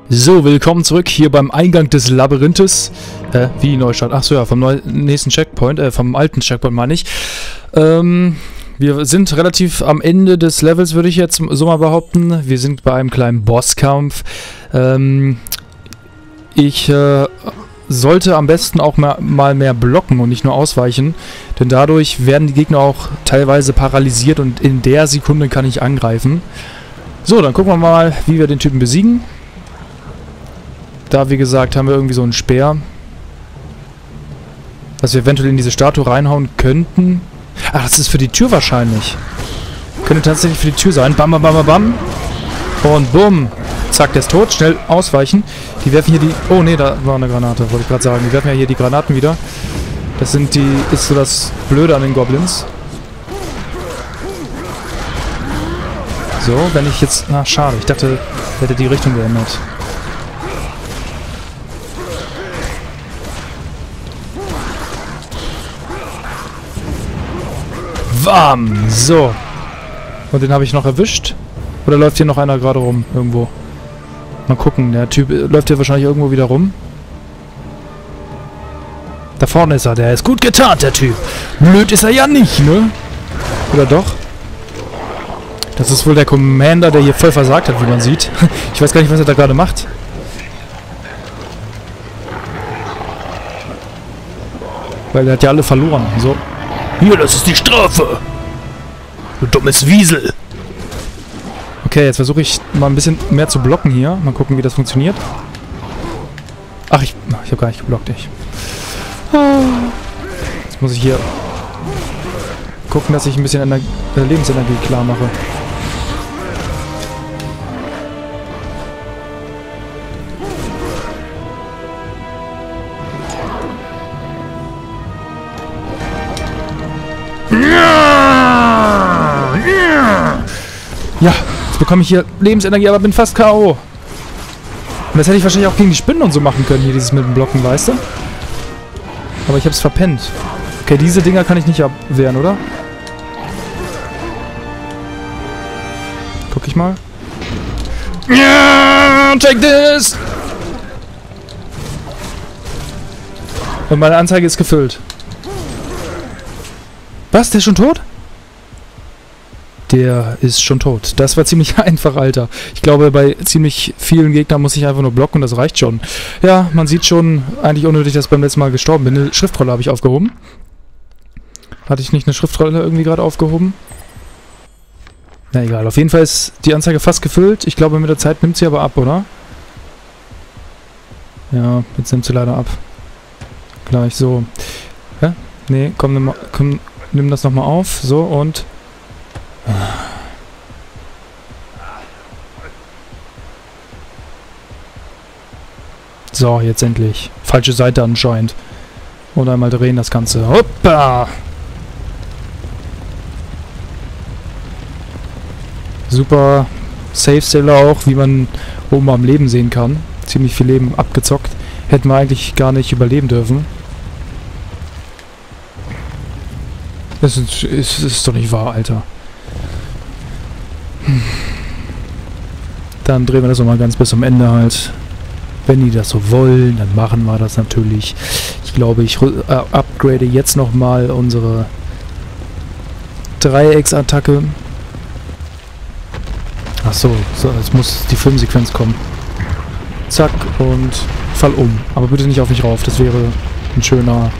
So, willkommen zurück hier beim Eingang des Labyrinthes. Wie Neustart? Achso, ja, vom nächsten Checkpoint, vom alten Checkpoint meine ich. Wir sind relativ am Ende des Levels, würde ich jetzt so mal behaupten. Wir sind bei einem kleinen Bosskampf. Ich sollte am besten auch mal mehr blocken und nicht nur ausweichen, denn dadurch werden die Gegner auch teilweise paralysiert und in der Sekunde kann ich angreifen. So, dann gucken wir mal, wie wir den Typen besiegen. Da, wie gesagt, haben wir irgendwie so einen Speer, was wir eventuell in diese Statue reinhauen könnten. Ach, das ist für die Tür wahrscheinlich. Könnte tatsächlich für die Tür sein. Bam, bam, bam, bam. Und bumm. Zack, der ist tot. Schnell ausweichen. Die werfen hier die... Oh, nee, da war eine Granate, wollte ich gerade sagen. Die werfen ja hier die Granaten wieder. Das sind die... Ist so das Blöde an den Goblins. So, wenn ich jetzt... Na, schade. Ich dachte, hätte die Richtung geändert. Bam! So. Und den habe ich noch erwischt. Oder läuft hier noch einer gerade rum? Irgendwo. Mal gucken. Der Typ läuft hier wahrscheinlich irgendwo wieder rum. Da vorne ist er. Der ist gut getarnt, der Typ. Blöd ist er ja nicht, ne? Oder doch? Das ist wohl der Commander, der hier voll versagt hat, wie man sieht. Ich weiß gar nicht, was er da gerade macht. Weil er hat ja alle verloren. So. Hier, das ist die Strafe! Du dummes Wiesel! Okay, jetzt versuche ich mal ein bisschen mehr zu blocken hier. Mal gucken, wie das funktioniert. Ach, ich habe gar nicht geblockt, ich. Jetzt muss ich hier gucken, dass ich ein bisschen Lebensenergie klar mache. Ja, jetzt bekomme ich hier Lebensenergie, aber bin fast K.O. Und das hätte ich wahrscheinlich auch gegen die Spinnen und so machen können, hier dieses mit dem Blocken, weißt du? Aber ich habe es verpennt. Okay, diese Dinger kann ich nicht abwehren, oder? Guck ich mal. Ja, take this! Und meine Anzeige ist gefüllt. Was? Der ist schon tot? Der ist schon tot. Das war ziemlich einfach, Alter. Ich glaube, bei ziemlich vielen Gegnern muss ich einfach nur blocken und das reicht schon. Ja, man sieht schon, eigentlich unnötig, dass ich beim letzten Mal gestorben bin. Eine Schriftrolle habe ich aufgehoben. Hatte ich nicht eine Schriftrolle irgendwie gerade aufgehoben? Na egal, auf jeden Fall ist die Anzeige fast gefüllt. Ich glaube, mit der Zeit nimmt sie aber ab, oder? Ja, jetzt nimmt sie leider ab. Gleich so. Hä? Nee, komm, nimm das nochmal auf. So, und... So, jetzt endlich. Falsche Seite anscheinend. Und einmal drehen das Ganze. Hoppa! Super Safe-Stelle auch, wie man oben am Leben sehen kann. Ziemlich viel Leben abgezockt. Hätten wir eigentlich gar nicht überleben dürfen. Das ist doch nicht wahr, Alter. Dann drehen wir das nochmal ganz bis zum Ende halt. Wenn die das so wollen, dann machen wir das natürlich. Ich glaube, ich upgrade jetzt nochmal unsere Dreiecksattacke. Achso, so, jetzt muss die Filmsequenz kommen. Zack und fall um. Aber bitte nicht auf mich rauf, das wäre ein schöner...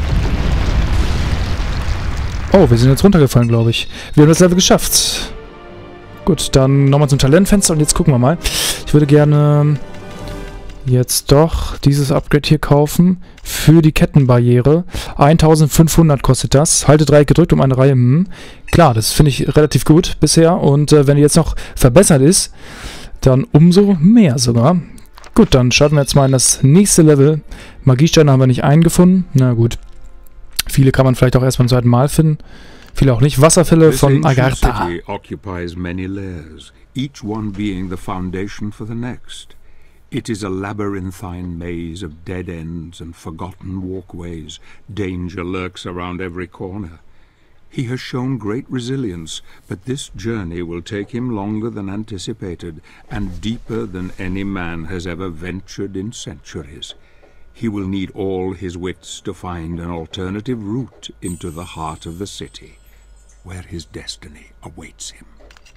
Oh, wir sind jetzt runtergefallen, glaube ich. Wir haben das Level geschafft. Gut, dann nochmal zum Talentfenster und jetzt gucken wir mal. Ich würde gerne jetzt doch dieses Upgrade hier kaufen für die Kettenbarriere. 1500 kostet das. Halte Dreieck gedrückt um eine Reihe. Klar, das finde ich relativ gut bisher. Und wenn die jetzt noch verbessert ist, dann umso mehr sogar. Gut, dann starten wir jetzt mal in das nächste Level. Magiesteine haben wir nicht eingefunden. Na gut. Viele kann man vielleicht auch erst beim zweiten Mal finden. Viele auch nicht. Wasserfälle von Agartha. City occupies many layers, each one being the foundation for the next. It is a labyrinthine maze of dead ends and forgotten walkways. Danger lurks around every corner. He has shown great resilience, but this journey will take him longer than anticipated, and deeper than any man has ever ventured in centuries. He will need all his wits to find an alternative route into the heart of the city, where his destiny awaits him.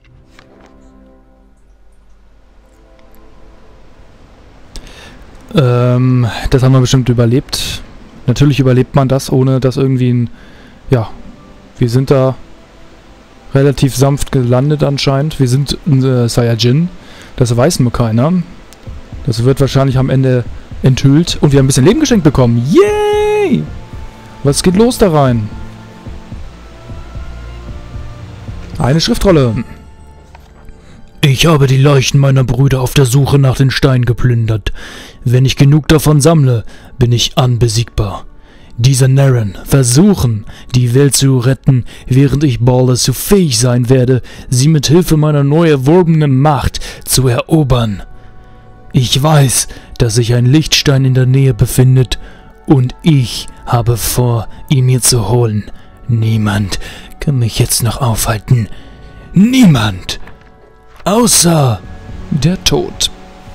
Das haben wir bestimmt überlebt. Natürlich überlebt man das, ohne dass irgendwie ein... Ja, wir sind da relativ sanft gelandet anscheinend. Wir sind Saiyajin. Das weiß nur keiner. Das wird wahrscheinlich am Ende enthüllt. Und wir haben ein bisschen Leben geschenkt bekommen. Yay! Was geht los da rein? Eine Schriftrolle. Ich habe die Leichen meiner Brüder auf der Suche nach den Steinen geplündert. Wenn ich genug davon sammle, bin ich unbesiegbar. Diese Narren versuchen, die Welt zu retten, während ich Balder zu fähig sein werde, sie mit Hilfe meiner neu erworbenen Macht zu erobern. Ich weiß, dass sich ein Lichtstein in der Nähe befindet, und ich habe vor, ihn mir zu holen. Niemand kann mich jetzt noch aufhalten. Niemand! Außer der Tod.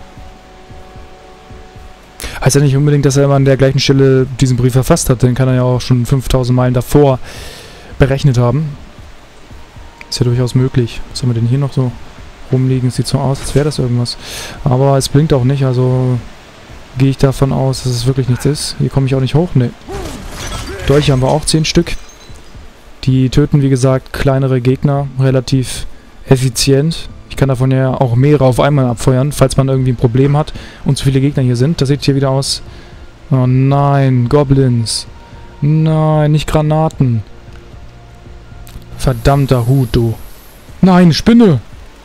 Heißt ja nicht unbedingt, dass er immer an der gleichen Stelle diesen Brief verfasst hat. Den kann er ja auch schon 5000 Meilen davor berechnet haben. Ist ja durchaus möglich. Was haben wir denn hier noch so rumliegen? Sieht so aus, als wäre das irgendwas. Aber es blinkt auch nicht, also gehe ich davon aus, dass es wirklich nichts ist. Hier komme ich auch nicht hoch. Ne. Dolche haben wir auch 10 Stück. Die töten, wie gesagt, kleinere Gegner relativ effizient. Ich kann davon ja auch mehrere auf einmal abfeuern, falls man irgendwie ein Problem hat und zu viele Gegner hier sind. Das sieht hier wieder aus. Oh nein, Goblins. Nein, nicht Granaten. Verdammter Hut, du. Nein, Spinne.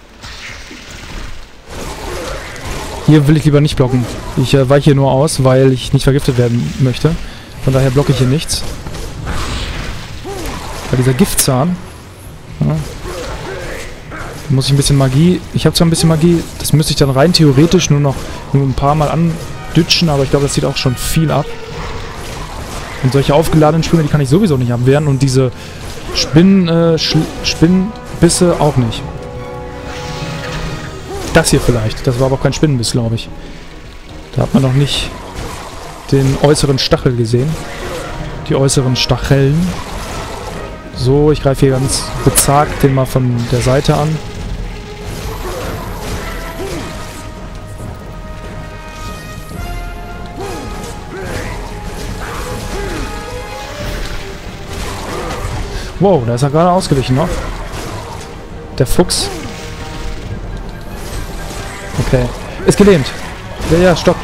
Hier will ich lieber nicht blocken. Ich weiche hier nur aus, weil ich nicht vergiftet werden möchte. Von daher blocke ich hier nichts. Bei dieser Giftzahn. Ja. Muss ich ein bisschen Magie... Ich habe zwar ein bisschen Magie, das müsste ich dann rein theoretisch nur ein paar Mal andütschen, aber ich glaube, das zieht auch schon viel ab. Und solche aufgeladenen Spinne, die kann ich sowieso nicht abwehren, und diese Spinnbisse auch nicht. Das hier vielleicht, das war aber kein Spinnenbiss, glaube ich. Da hat man noch nicht den äußeren Stachel gesehen. Die äußeren Stacheln. So, ich greife hier ganz bezagt den mal von der Seite an. Wow, da ist er gerade ausgewichen noch. Der Fuchs. Okay. Ist gelähmt. Ja, stopp.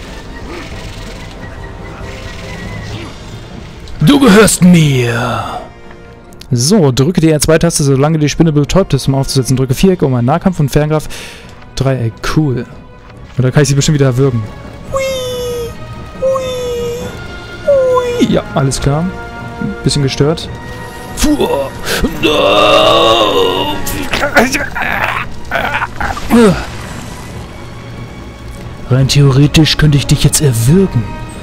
Du gehörst mir. So, drücke die R2-Taste, solange die Spinne betäubt ist, um aufzusetzen. Drücke Viereck, um einen Nahkampf, und Ferngriff. Dreieck, cool. Und dann kann ich sie bestimmt wieder erwürgen. Hui, hui, hui. Ja, alles klar. Ein bisschen gestört. Rein theoretisch könnte ich dich jetzt erwürgen.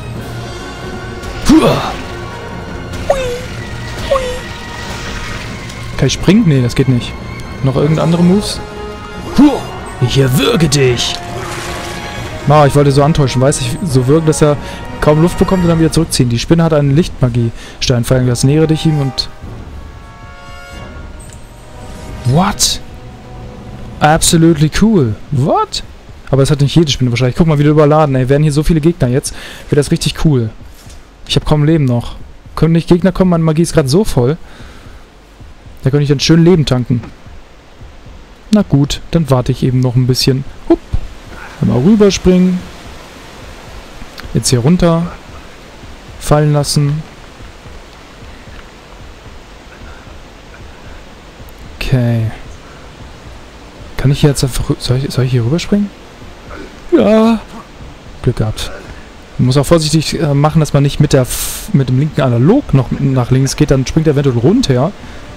Kann ich springen? Nee, das geht nicht. Noch irgendeine andere Moves? Ich erwürge dich! Ah, ich wollte so antäuschen, weiß ich, so wirken, dass er kaum Luft bekommt und dann wieder zurückziehen. Die Spinne hat einen Lichtmagie-Stein fallen gelassen. Nähere dich ihm und... What? Absolutely cool. What? Aber das hat nicht jede Spinne wahrscheinlich. Guck mal, wieder überladen. Ey, werden hier so viele Gegner jetzt. Wird das richtig cool. Ich habe kaum Leben noch. Können nicht Gegner kommen? Meine Magie ist gerade so voll. Da könnte ich dann schön Leben tanken. Na gut, dann warte ich eben noch ein bisschen. Hup. Mal rüberspringen. Jetzt hier runter. Fallen lassen. Okay. Kann ich hier jetzt einfach... Soll ich hier rüberspringen? Ja. Glück gehabt. Man muss auch vorsichtig machen, dass man nicht mit dem linken Analog noch nach links geht. Dann springt er eventuell runter.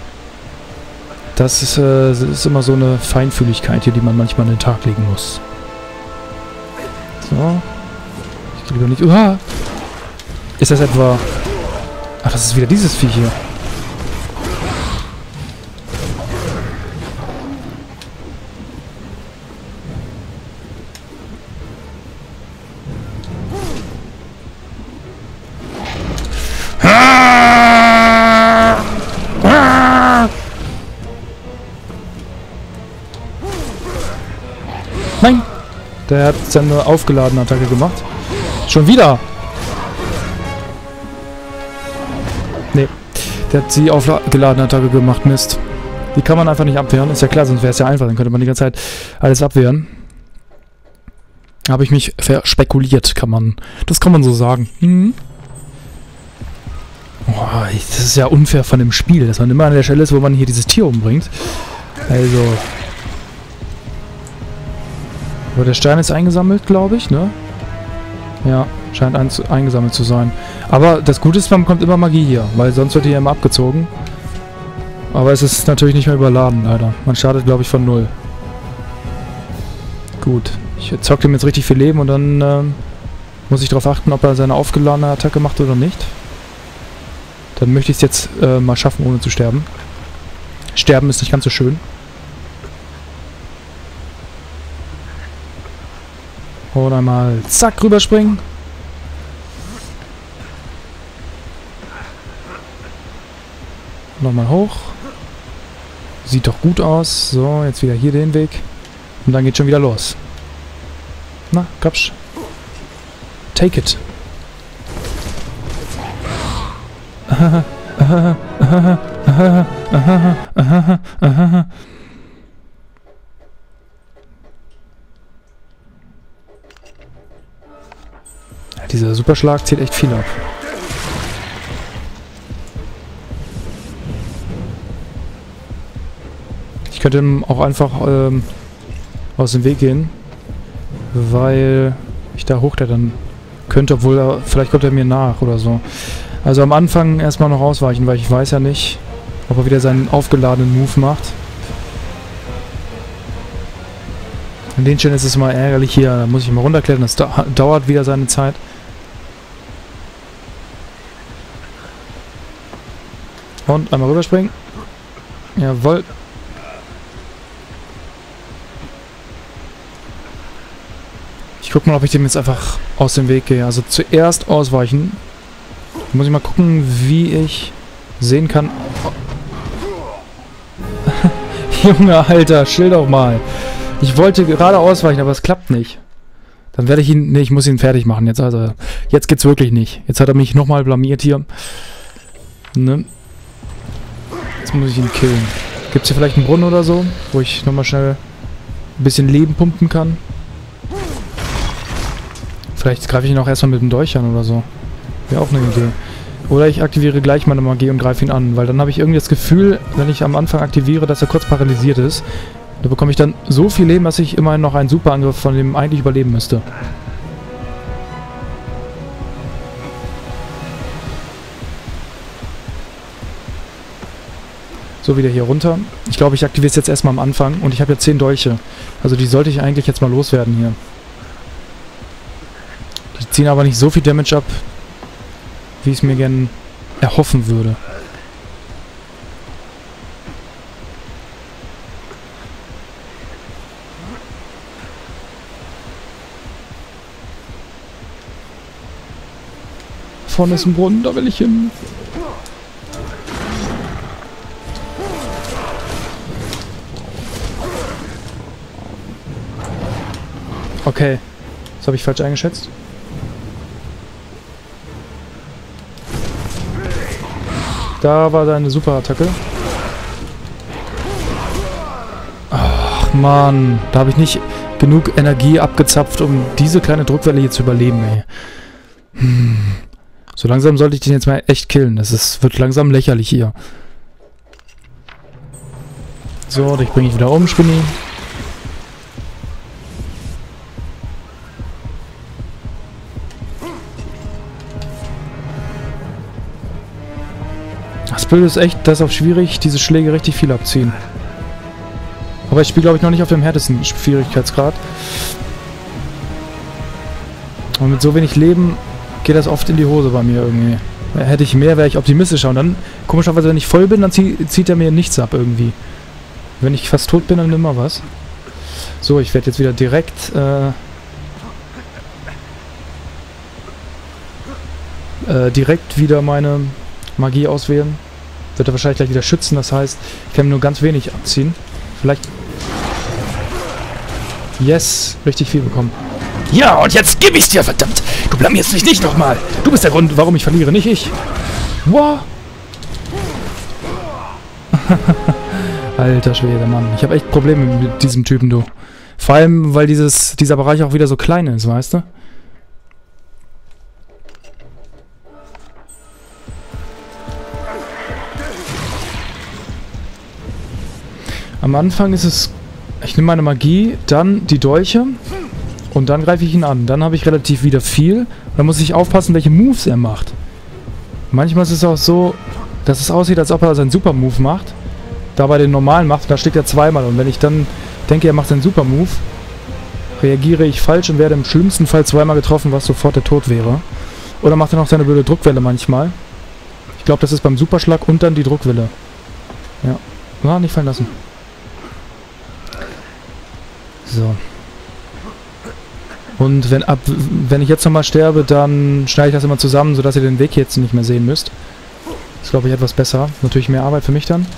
Das ist immer so eine Feinfühligkeit hier, die man manchmal an den Tag legen muss. So. Ich gehe lieber nicht... Uha! Ist das etwa... Ach, das ist wieder dieses Vieh hier. Der hat seine aufgeladene Attacke gemacht. Schon wieder! Nee, der hat die aufgeladene Attacke gemacht. Mist. Die kann man einfach nicht abwehren. Ist ja klar, sonst wäre es ja einfach. Dann könnte man die ganze Zeit alles abwehren. Habe ich mich verspekuliert, das kann man so sagen. Mhm. Oh, das ist ja unfair von dem Spiel, dass man immer an der Stelle ist, wo man hier dieses Tier umbringt. Also. Aber der Stein ist eingesammelt, glaube ich, ne? Ja, scheint eingesammelt zu sein. Aber das Gute ist, man bekommt immer Magie hier, weil sonst wird die ja immer abgezogen. Aber es ist natürlich nicht mehr überladen, leider. Man startet, glaube ich, von 0. Gut. Ich zocke ihm jetzt richtig viel Leben und dann muss ich darauf achten, ob er seine aufgeladene Attacke macht oder nicht. Dann möchte ich es jetzt mal schaffen, ohne zu sterben. Sterben ist nicht ganz so schön. Und einmal zack, rüberspringen. Nochmal hoch. Sieht doch gut aus. So, jetzt wieder hier den Weg. Und dann geht schon wieder los. Na, kommst. Take it. Ja, dieser Superschlag zieht echt viel ab. Ich könnte ihm auch einfach aus dem Weg gehen, weil ich da hochklettern könnte, obwohl vielleicht kommt er mir nach oder so. Also am Anfang erstmal noch ausweichen, weil ich weiß ja nicht, ob er wieder seinen aufgeladenen Move macht. An den Stellen ist es mal ärgerlich hier, da muss ich mal runterklettern, das dauert wieder seine Zeit. Und einmal rüberspringen. Jawohl. Ich guck mal, ob ich dem jetzt einfach aus dem Weg gehe. Also zuerst ausweichen. Muss ich mal gucken, wie ich sehen kann. Oh. Junge, Alter, chill doch mal. Ich wollte gerade ausweichen, aber es klappt nicht. Dann werde ich ihn... Ne, ich muss ihn fertig machen jetzt. Also, jetzt geht's wirklich nicht. Jetzt hat er mich nochmal blamiert hier. Ne? Jetzt muss ich ihn killen. Gibt's hier vielleicht einen Brunnen oder so, wo ich nochmal schnell ein bisschen Leben pumpen kann? Vielleicht greife ich ihn auch erstmal mit dem Dolch an oder so. Wäre auch eine Idee. Oder ich aktiviere gleich meine Magie und greife ihn an, weil dann habe ich irgendwie das Gefühl, wenn ich am Anfang aktiviere, dass er kurz paralysiert ist. Da bekomme ich dann so viel Leben, dass ich immerhin noch einen Superangriff von dem eigentlich überleben müsste. So, wieder hier runter. Ich glaube, ich aktiviere es jetzt erstmal am Anfang und ich habe ja 10 Dolche. Also die sollte ich eigentlich jetzt mal loswerden hier. Die ziehen aber nicht so viel Damage ab, wie ich es mir gerne erhoffen würde. Vorne ist ein Brunnen, da will ich hin. Okay, das habe ich falsch eingeschätzt. Da war deine Superattacke. Ach Mann, da habe ich nicht genug Energie abgezapft, um diese kleine Druckwelle hier zu überleben, ey. So langsam sollte ich den jetzt mal echt killen. Wird langsam lächerlich hier. So, dich bringe ich wieder um, Spinni. Das Bild ist echt, das ist auf schwierig, diese Schläge richtig viel abziehen. Aber ich spiele, glaube ich, noch nicht auf dem härtesten Schwierigkeitsgrad. Und mit so wenig Leben geht das oft in die Hose bei mir irgendwie. Hätte ich mehr, wäre ich optimistischer. Und dann, komischerweise, wenn ich voll bin, dann zieht er mir nichts ab irgendwie. Wenn ich fast tot bin, dann immer was. So, ich werde jetzt wieder direkt wieder meine Magie auswählen. Wird er wahrscheinlich gleich wieder schützen, das heißt, ich kann nur ganz wenig abziehen. Vielleicht... Yes, richtig viel bekommen. Ja, und jetzt gib ich's dir, verdammt! Du blamierst mich nicht nochmal! Du bist der Grund, warum ich verliere, nicht ich! Wow! Alter Schwede, Mann. Ich habe echt Probleme mit diesem Typen, du. Vor allem, weil dieser Bereich auch wieder so klein ist, weißt du? Am Anfang ist es... Ich nehme meine Magie, dann die Dolche und dann greife ich ihn an. Dann habe ich relativ wieder viel. Dann muss ich aufpassen, welche Moves er macht. Manchmal ist es auch so, dass es aussieht, als ob er seinen Super-Move macht. Dabei den normalen macht, da schlägt er zweimal. Und wenn ich dann denke, er macht seinen Super-Move, reagiere ich falsch und werde im schlimmsten Fall zweimal getroffen, was sofort der Tod wäre. Oder macht er noch seine blöde Druckwelle manchmal. Ich glaube, das ist beim Superschlag und dann die Druckwelle. Ja. Na, nicht fallen lassen. So. Und wenn ich jetzt nochmal sterbe, dann schneide ich das immer zusammen, sodass ihr den Weg jetzt nicht mehr sehen müsst. Das ist, glaube ich, etwas besser. Natürlich mehr Arbeit für mich dann.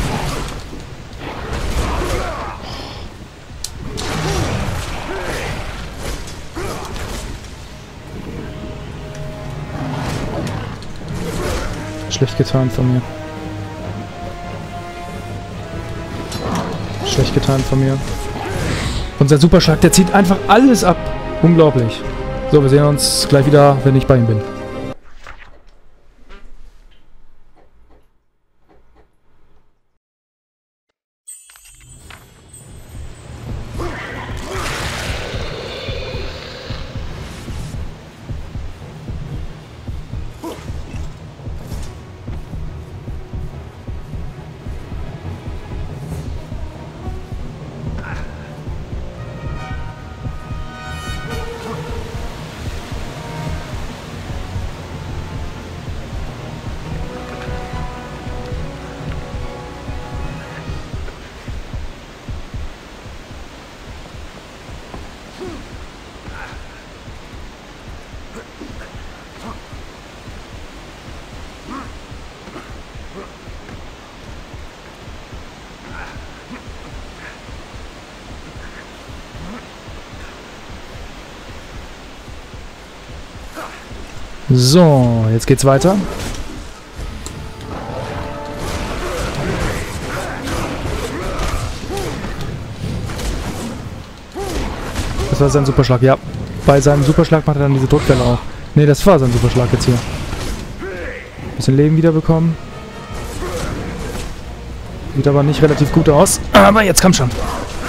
Schlecht getan von mir. Schlecht getan von mir. Unser Superschlag, der zieht einfach alles ab. Unglaublich. So, wir sehen uns gleich wieder, wenn ich bei ihm bin. So, jetzt geht's weiter. Das war sein Superschlag, ja. Bei seinem Superschlag macht er dann diese Druckwelle auch. Ne, das war sein Superschlag jetzt hier. Bisschen Leben wiederbekommen. Sieht aber nicht relativ gut aus. Aber jetzt komm schon.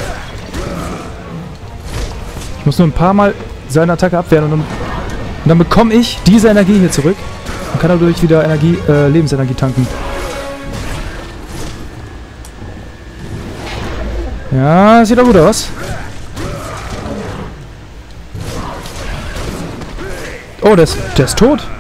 Ich muss nur ein paar Mal seine Attacke abwehren und dann bekomme ich diese Energie hier zurück und kann dadurch wieder Lebensenergie tanken. Ja, sieht doch gut aus. Oh, der ist tot.